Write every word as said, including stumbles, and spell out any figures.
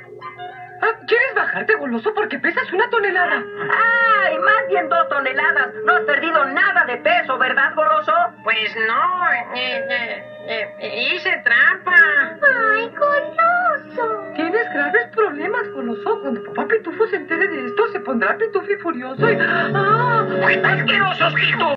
Ah, ¿quieres bajarte, goloso? Porque pesas una tonelada. ¡Ay, más bien dos toneladas! No has perdido nada de peso, ¿verdad, goloso? Pues no, eh, eh, eh, hice trampa. ¡Ay, goloso! Tienes graves problemas, goloso. Cuando papá Pitufo se entere de esto, se pondrá pitufo y furioso y... ¡Ah! ¡Asquerosos, Pitu!